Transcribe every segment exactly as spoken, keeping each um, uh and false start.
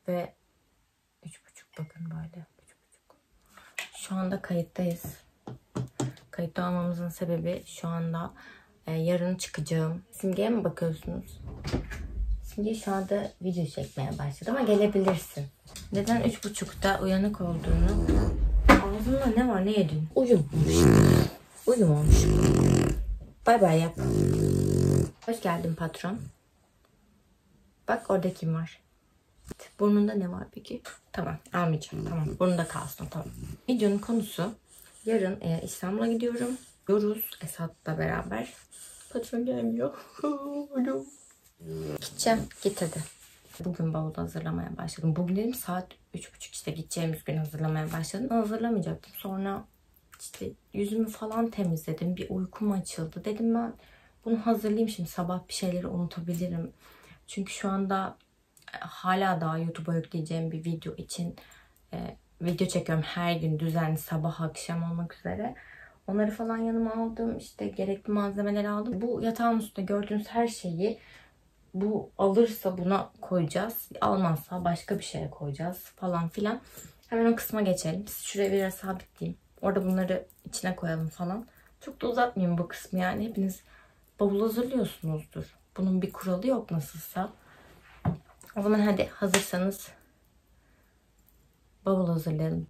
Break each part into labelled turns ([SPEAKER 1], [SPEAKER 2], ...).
[SPEAKER 1] ve üç buçuk, bakın böyle üç buçuk. Şu anda kayıttayız. Kayıtta olmamızın sebebi şu anda e, yarın çıkacağım. Simge'ye mi bakıyorsunuz? Simge şu anda video çekmeye başladı ama gelebilirsin. Neden üç buçukta uyanık olduğunu... Ağzında ne var, ne yedin? Uyumuş. Uyumamış. Bay bay yap. Hoş geldin patron. Bak orada kim var? Burnunda ne var peki? Tamam, almayacağım. Tamam, burnunda kalsın. Tamam. Videonun konusu, yarın e, İstanbul'a gidiyorum. Gidiyoruz Esat'la beraber. Patron gelmiyor. Gideceğim. Git hadi. Bugün bavulu hazırlamaya başladım. Bugün dedim saat üç buçuk, işte gideceğimiz gün hazırlamaya başladım. Hazırlamayacaktım. Sonra işte yüzümü falan temizledim. Bir uykum açıldı. Dedim ben bunu hazırlayayım, şimdi sabah bir şeyleri unutabilirim. Çünkü şu anda hala daha YouTube'a yükleyeceğim bir video için e, video çekiyorum her gün düzenli, sabah akşam olmak üzere. Onları falan yanıma aldım. İşte gerekli malzemeleri aldım. Bu yatağın üstünde gördüğünüz her şeyi, bu alırsa buna koyacağız. Almazsa başka bir şeye koyacağız falan filan. Hemen o kısma geçelim. Siz şuraya biraz sabitleyeyim. Orada bunları içine koyalım falan. Çok da uzatmayayım bu kısmı yani. Hepiniz bavul hazırlıyorsunuzdur. Bunun bir kuralı yok nasılsa. O zaman hadi hazırsanız bavul hazırlayalım.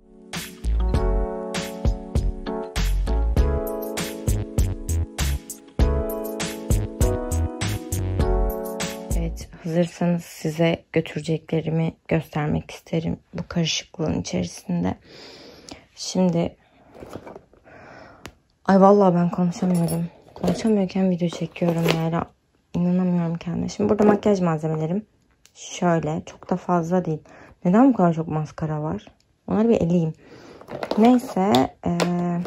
[SPEAKER 1] Evet, hazırsanız size götüreceklerimi göstermek isterim bu karışıklığın içerisinde. Şimdi ay vallahi ben konuşamıyorum. Konuşamıyorken video çekiyorum yani. İnanamıyorum kendime. Şimdi burada makyaj malzemelerim. Şöyle, çok da fazla değil. Neden bu kadar çok maskara var? Onları bir eleyeyim. Neyse. Ee,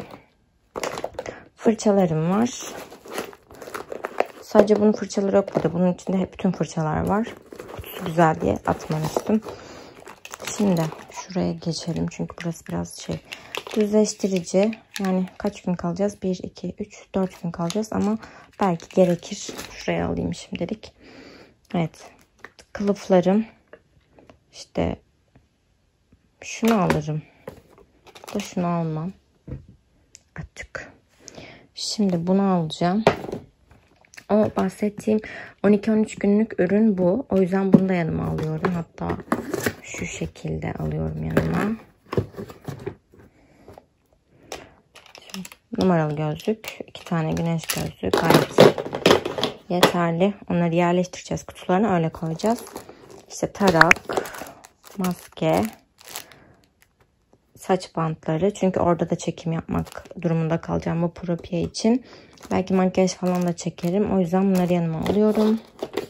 [SPEAKER 1] fırçalarım var. Sadece bunun fırçaları yok burada. Bunun içinde hep bütün fırçalar var. Kutusu güzel diye atmamıştım. Şimdi şuraya geçelim. Çünkü burası biraz şey, düzleştirici. Yani kaç gün kalacağız? bir, iki, üç, dört gün kalacağız. Ama belki gerekir. Şuraya alayım şimdilik. Evet. Kılıflarım. İşte şunu alırım. Da şunu almam. Açık. Şimdi bunu alacağım. O bahsettiğim on iki on üç günlük ürün bu. O yüzden bunu da yanıma alıyorum. Hatta şu şekilde alıyorum yanıma. Numaralı gözlük. iki tane güneş gözlüğü gayet yeterli. Onları yerleştireceğiz kutularına, öyle koyacağız. İşte tarak, maske, saç bantları. Çünkü orada da çekim yapmak durumunda kalacağım bu propiye için. Belki makyaj falan da çekerim. O yüzden bunları yanıma alıyorum.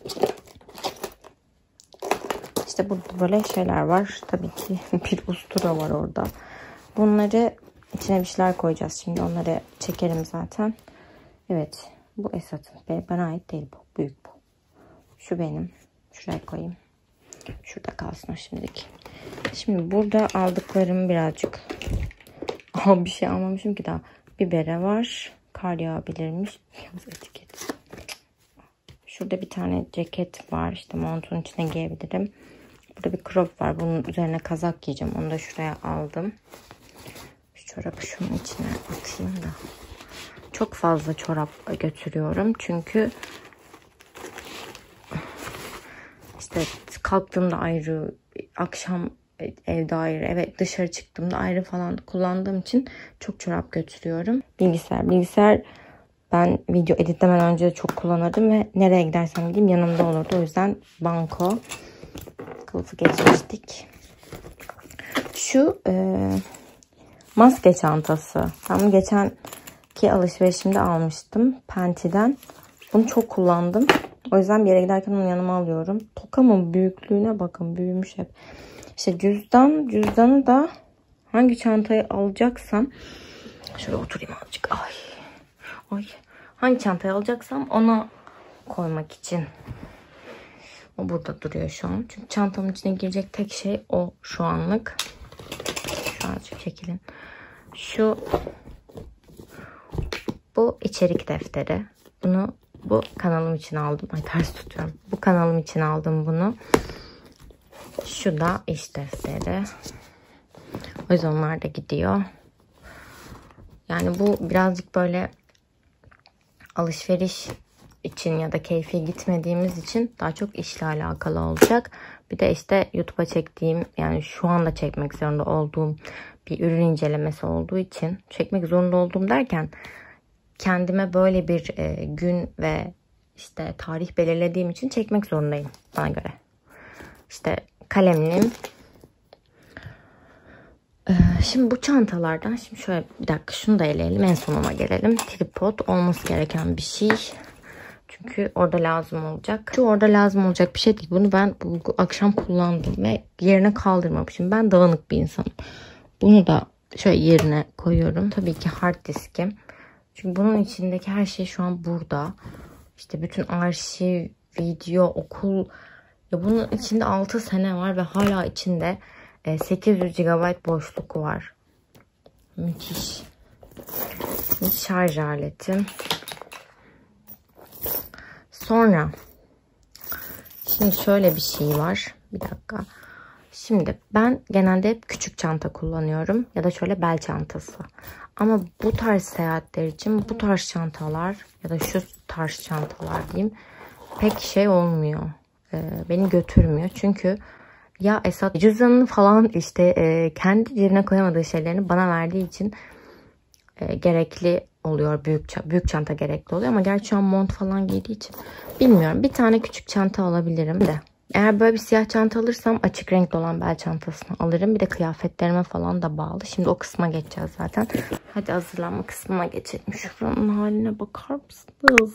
[SPEAKER 1] İşte burada böyle şeyler var. Tabii ki bir ustura var orada. Bunları içine bir şeyler koyacağız. Şimdi onları çekerim zaten. Evet. Bu Esat'ın. Bana ait değil bu. Büyük bu. Şu benim. Şuraya koyayım. Şurada kalsın o şimdilik. Şimdi burada aldıklarım birazcık. Aa, bir şey almamışım ki daha. Bir bere var. Kar yağabilirmiş. Etiket. Şurada bir tane ceket var. İşte montun içine giyebilirim. Burada bir crop var. Bunun üzerine kazak giyeceğim. Onu da şuraya aldım. Şu çorabı şunun içine atayım da. Çok fazla çorap götürüyorum. Çünkü işte kalktığımda ayrı, akşam evde ayrı, evet dışarı çıktığımda ayrı falan kullandığım için çok çorap götürüyorum. Bilgisayar. Bilgisayar ben video editlemeden önce çok kullanırdım ve nereye gidersem gideyim yanımda olurdu. O yüzden banko kılıfı geçmiştik. Şu e, maske çantası. Ben bunu geçenki alışverişimde almıştım. Penti'den. Bunu çok kullandım. O yüzden bir yere giderken onu yanıma alıyorum. Tokamın büyüklüğüne bakın. Büyümüş hep. İşte cüzdan. Cüzdanı da hangi çantayı alacaksam. Şöyle oturayım azıcık. Ay. Ay. Hangi çantayı alacaksam ona koymak için. O burada duruyor şu an. Çünkü çantamın içine girecek tek şey o şu anlık. Şu azıcık çekilin. Şu bu içerik defteri. Bunu bu kanalım için aldım. Ay ters tutuyorum. Bu kanalım için aldım bunu. Şu da iş defteri. O yüzden onlar da gidiyor. Yani bu birazcık böyle alışveriş için ya da keyfi gitmediğimiz için daha çok işle alakalı olacak. Bir de işte YouTube'a çektiğim, yani şu anda çekmek zorunda olduğum bir ürün incelemesi olduğu için, çekmek zorunda olduğum derken kendime böyle bir e, gün ve işte tarih belirlediğim için çekmek zorundayım bana göre. İşte kalemliğim. Ee, şimdi bu çantalardan, şimdi şöyle bir dakika şunu da eleyelim, en sonuna gelelim. Tripod olması gereken bir şey. Çünkü orada lazım olacak. Şu orada lazım olacak bir şey değil. Bunu ben bu akşam kullandım ve yerine kaldırmamışım. Ben dağınık bir insanım. Bunu da şöyle yerine koyuyorum. Tabii ki hard diskim. Çünkü bunun içindeki her şey şu an burada. İşte bütün arşiv, video, okul. Ya bunun içinde altı sene var ve hala içinde sekiz yüz gigabayt boşluk var. Müthiş. Şarj aletim. Sonra şimdi şöyle bir şey var. Bir dakika. Şimdi ben genelde hep küçük çanta kullanıyorum. Ya da şöyle bel çantası. Ama bu tarz seyahatler için bu tarz çantalar ya da şu tarz çantalar diyeyim pek şey olmuyor. Ee, beni götürmüyor. Çünkü ya Esat cüzdanını falan işte e, kendi cebine koyamadığı şeylerini bana verdiği için e, gerekli oluyor. Büyük, büyük çanta gerekli oluyor. Ama gerçi şu an mont falan giydiği için bilmiyorum. Bir tane küçük çanta alabilirim de. Eğer böyle bir siyah çanta alırsam açık renkli olan bel çantasını alırım. Bir de kıyafetlerime falan da bağlı. Şimdi o kısma geçeceğiz zaten. Hadi hazırlanma kısmına geçelim. Şuranın haline bakar mısınız?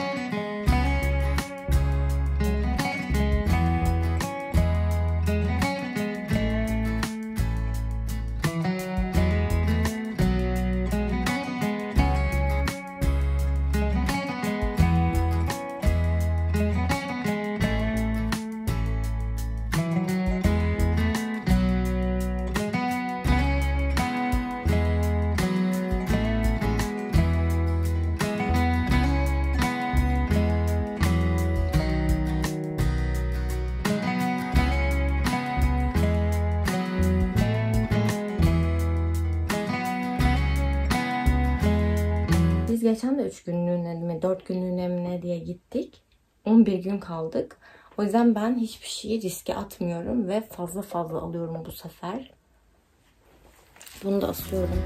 [SPEAKER 1] Geçen de üç günlüğüne mi dört günlüğüne mi ne diye gittik. on bir gün kaldık. O yüzden ben hiçbir şeyi riske atmıyorum ve fazla fazla alıyorum bu sefer. Bunu da asıyorum.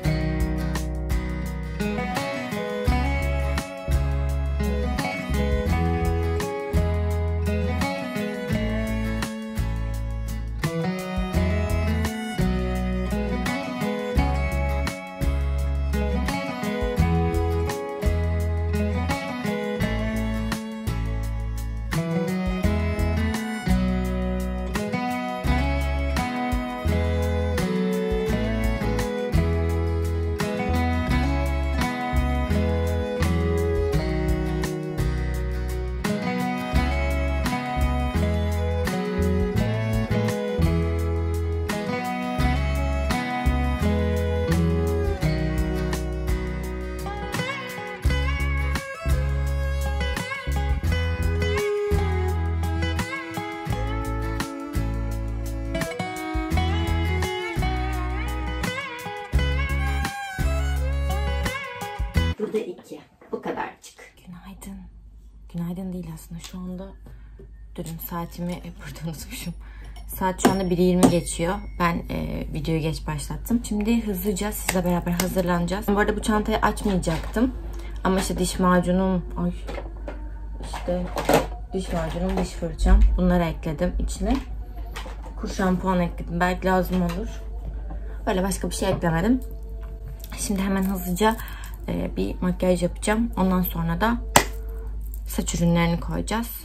[SPEAKER 1] Burada iki. Bu kadarcık. Günaydın. Günaydın değil aslında. Şu anda durun saatimi burada unutmuşum. Saat şu anda bir yirmi geçiyor. Ben e, videoyu geç başlattım. Şimdi hızlıca sizle beraber hazırlanacağız. Bu arada bu çantayı açmayacaktım. Ama işte diş macunum, ay işte diş macunum, diş fırçam. Bunları ekledim içine. Kur şampuan ekledim. Belki lazım olur. Öyle başka bir şey eklemedim. Şimdi hemen hızlıca e, bir makyaj yapacağım. Ondan sonra da saç ürünlerini koyacağız.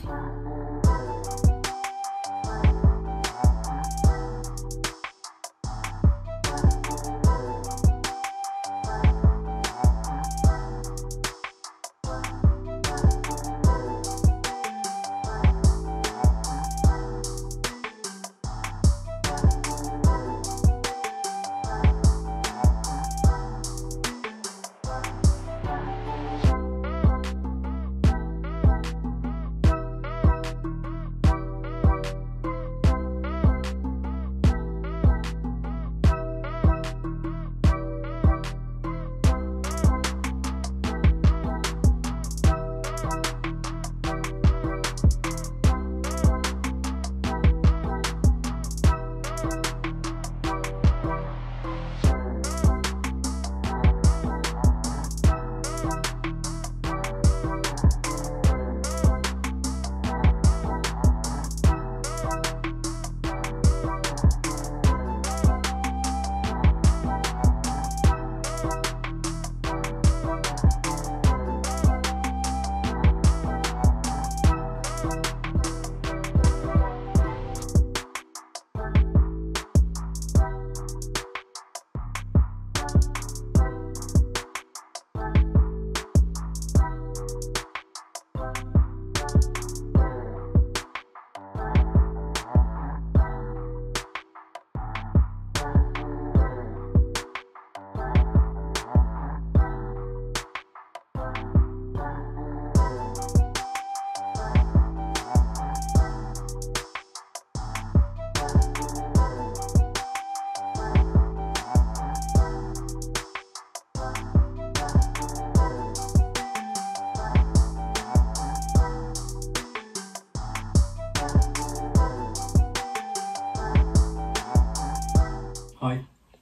[SPEAKER 2] Hay.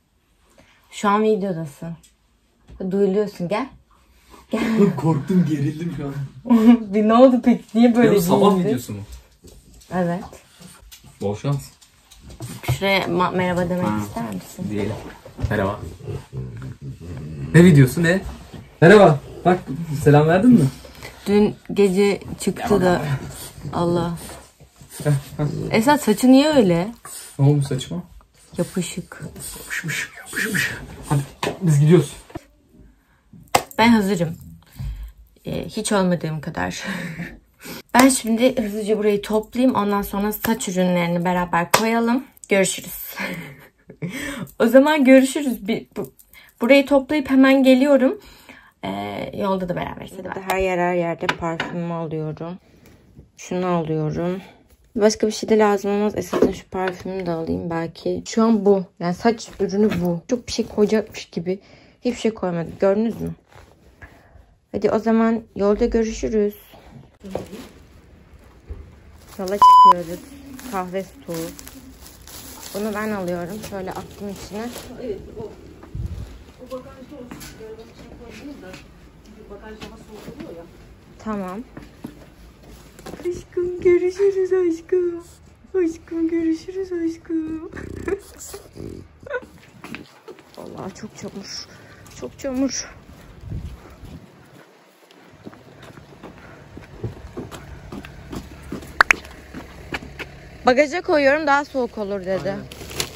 [SPEAKER 1] Şu an videodasın. Duyuluyorsun, gel. Gel.
[SPEAKER 2] Korktum, gerildim şu an.
[SPEAKER 1] Bir ne oldu peki? Niye böyle
[SPEAKER 2] Ya bu sabah
[SPEAKER 1] giyindin?
[SPEAKER 2] videosu mu?
[SPEAKER 1] Evet.
[SPEAKER 2] Bol şans.
[SPEAKER 1] Şuraya ma- merhaba demek
[SPEAKER 2] Ha.
[SPEAKER 1] ister misin?
[SPEAKER 2] Diyelim. Merhaba. Ne videosu ne? Merhaba. Bak selam verdin mi?
[SPEAKER 1] Dün gece çıktı da Allah. Esat saçı niye öyle?
[SPEAKER 2] Ne olmuş saçma?
[SPEAKER 1] Yapışık.
[SPEAKER 2] Yapışmış yapışmış. Hadi biz gidiyoruz.
[SPEAKER 1] Ben hazırım. Ee, hiç olmadığım kadar. Ben şimdi hızlıca burayı toplayayım. Ondan sonra saç ürünlerini beraber koyalım. Görüşürüz. O zaman görüşürüz. Bir, bu, burayı toplayıp hemen geliyorum. Ee, yolda da beraberiz. Hadi bak. Her yer her yerde parfümümü alıyorum. Şunu alıyorum. Başka bir şey de lazım olmaz. Esasında şu parfümümü de alayım belki. Şu an bu. Yani saç ürünü bu. Çok bir şey koyacakmış gibi. Hiçbir şey koymadım. Gördünüz mü? Hadi o zaman yolda görüşürüz. Yola çıkıyoruz. Kahve stoğu. Bunu ben alıyorum. Şöyle attım içine.
[SPEAKER 3] Evet, o. O bagajda olsun. Böyle bakışına koydunuz da. Çünkü bagaj daha soğuk oluyor ya.
[SPEAKER 1] Tamam. Aşkım görüşürüz aşkım. Aşkım görüşürüz aşkım. Vallahi çok çamur. Çok çamur. Bagaja koyuyorum, daha soğuk olur dedi.
[SPEAKER 2] Aynen.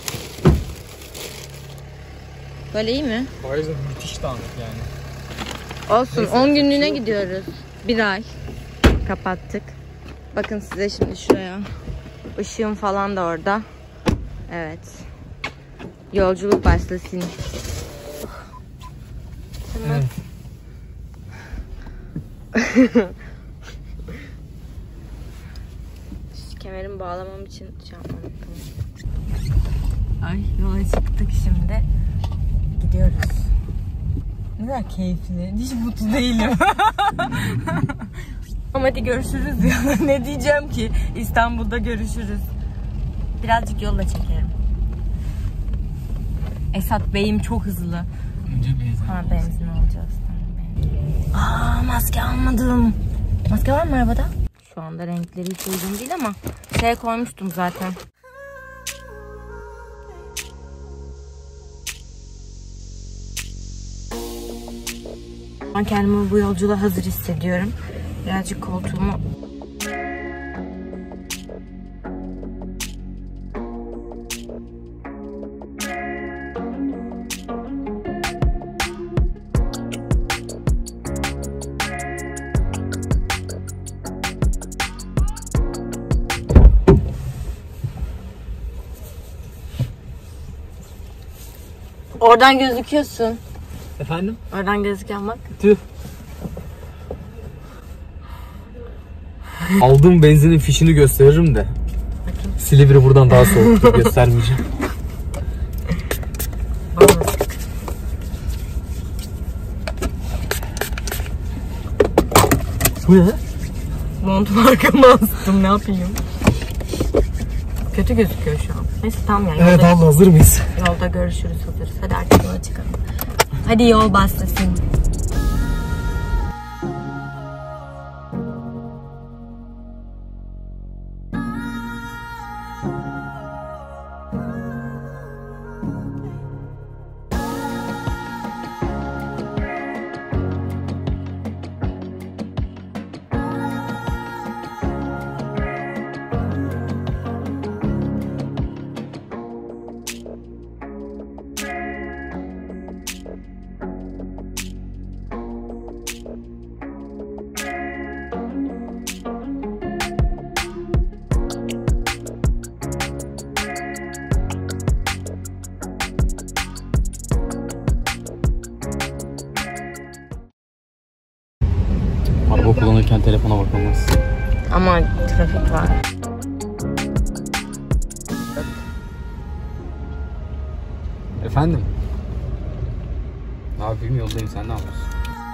[SPEAKER 1] Böyle iyi mi?
[SPEAKER 2] Bagajda müthiş dağınık yani.
[SPEAKER 1] Olsun.
[SPEAKER 2] Neyse,
[SPEAKER 1] on günlüğüne
[SPEAKER 2] kaçıyor.
[SPEAKER 1] gidiyoruz. Bir ay. Kapattık. Bakın size şimdi şuraya. Işığım falan da orada. Evet. Yolculuk başlasın. Tamam. Kemerimi bağlamam için şey yapmam. Ay yola çıktık şimdi. Gidiyoruz. Ne kadar keyifli. Hiç mutlu değilim. Ama hadi görüşürüz ya. Ne diyeceğim ki? İstanbul'da görüşürüz. Birazcık yolla çekerim. Esat Bey'im çok hızlı.
[SPEAKER 2] Önce benzin.
[SPEAKER 1] Ha benzin alacağız. Aa maske almadım. Maske var mı arabada? Şu anda renkleri hiç uygun değil ama şey koymuştum zaten. Ben kendimi bu yolculuğa hazır hissediyorum. Birazcık koltuğumu... Oradan gözüküyorsun.
[SPEAKER 2] Efendim?
[SPEAKER 1] Oradan gözüken bak.
[SPEAKER 2] Tüh. Aldığım benzinin fişini gösteririm de. Silivri buradan daha soğuk, göstermeyeceğim. Bu ne?
[SPEAKER 1] Montumu arkama astım, ne yapayım? Kötü gözüküyor şu an. Neyse tamam yani.
[SPEAKER 4] Evet abla hazır mıyız?
[SPEAKER 1] Yolda görüşürüz, hazırız. Hadi artık yola çıkalım. Hadi yol başlasın.
[SPEAKER 2] Araba kullanırken telefona bakamaz.
[SPEAKER 1] Ama trafik var.
[SPEAKER 2] Efendim? Ne yapayım, yoldayım, sen ne yapıyorsun?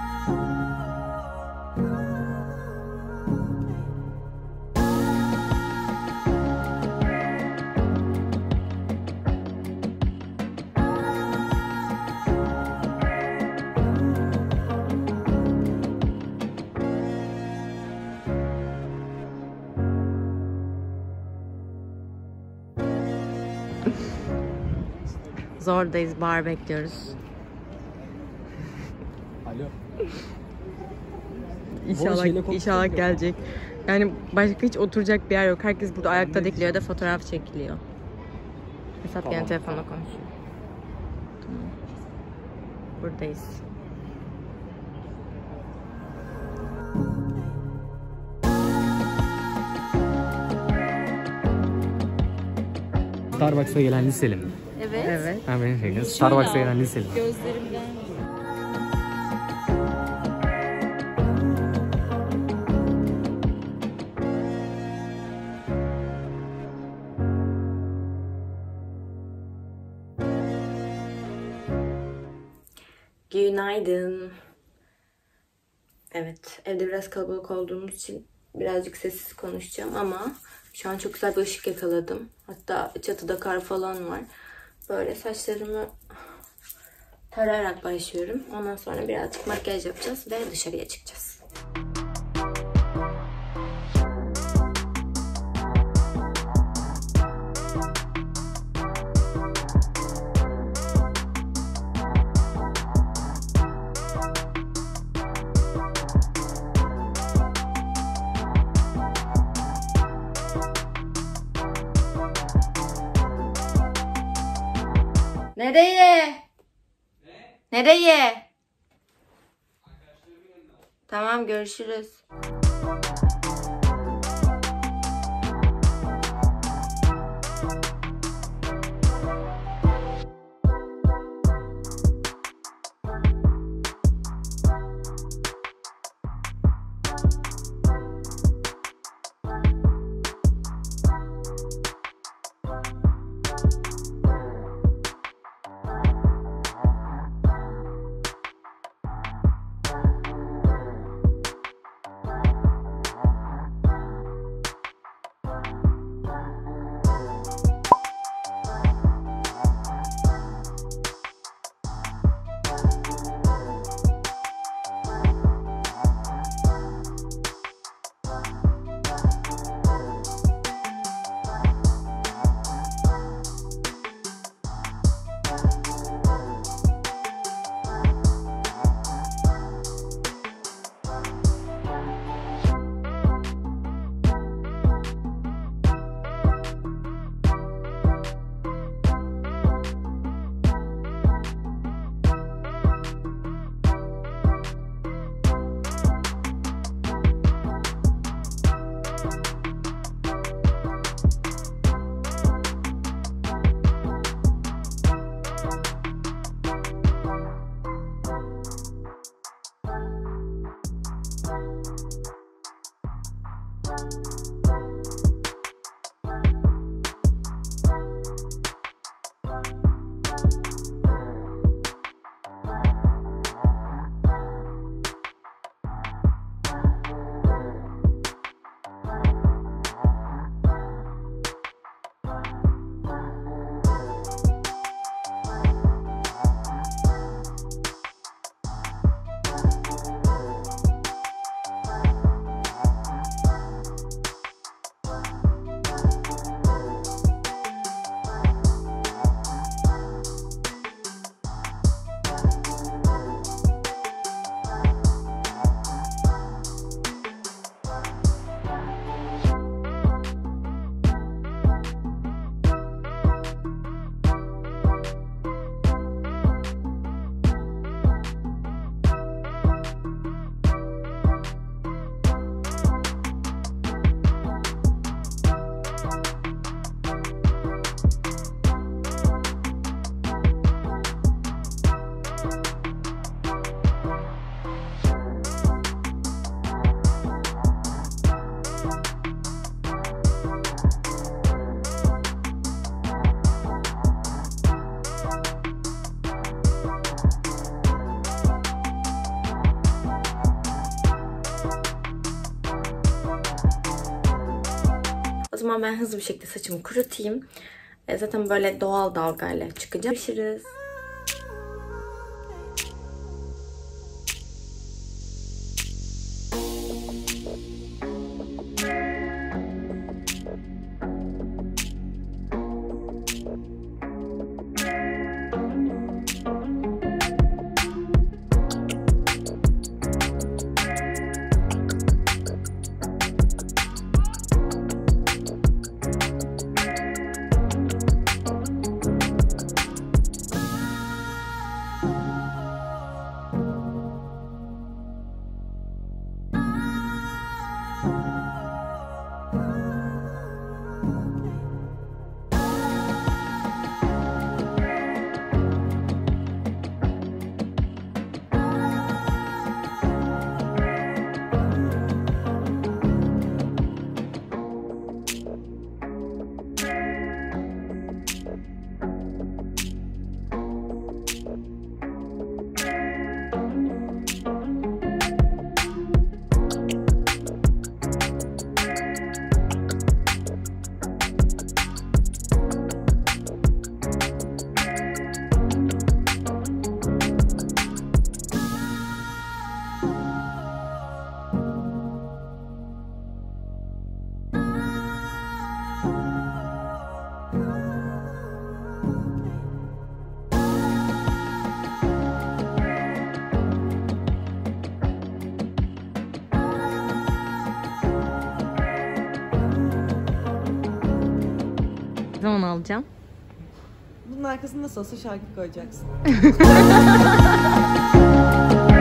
[SPEAKER 1] Zordayız, bar bekliyoruz.
[SPEAKER 2] Alo.
[SPEAKER 1] İnşallah, inşallah gelecek. Yani başka hiç oturacak bir yer yok. Herkes burada ayakta bekliyor ya da fotoğraf çekiliyor. Hesap yani telefonla konuşuyor. Tamam. Buradayız.
[SPEAKER 2] Starbucks'a gelen liseli mi?
[SPEAKER 1] Evet. Evet.
[SPEAKER 2] Ha benim şeyim. Starbucks'a gelen liseli.
[SPEAKER 1] Gözlerimden. Günaydın. Evet, evde biraz kalabalık olduğumuz için birazcık sessiz konuşacağım ama şu an çok güzel bir ışık yakaladım. Hatta çatıda kar falan var. Böyle saçlarımı tarayarak başlıyorum. Ondan sonra birazcık makyaj yapacağız ve dışarıya çıkacağız. Nereye? Ne? Nereye? Tamam, görüşürüz. zaman ben hızlı bir şekilde saçımı kurutayım. E, zaten böyle doğal dalgayla çıkacağım. Görüşürüz. Ne zaman alacağım?
[SPEAKER 3] Bunun arkasında nasıl olsa şarkı koyacaksın.